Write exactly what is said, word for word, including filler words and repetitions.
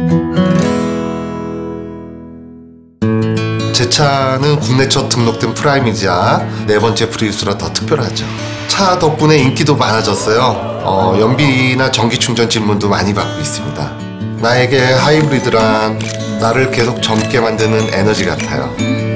제 차는 국내 첫 등록된 프라임이자 네 번째 프리우스라 더 특별하죠. 차 덕분에 인기도 많아졌어요. 어, 연비나 전기 충전 질문도 많이 받고 있습니다. 나에게 하이브리드란 나를 계속 젊게 만드는 에너지 같아요.